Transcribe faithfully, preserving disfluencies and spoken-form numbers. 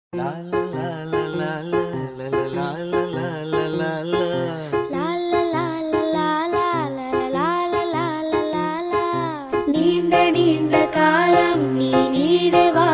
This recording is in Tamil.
La la la la la la la la la la la la la. La la la la la la la la la la la la. நீண்ட நீண்ட காலம் நீ நீடுவா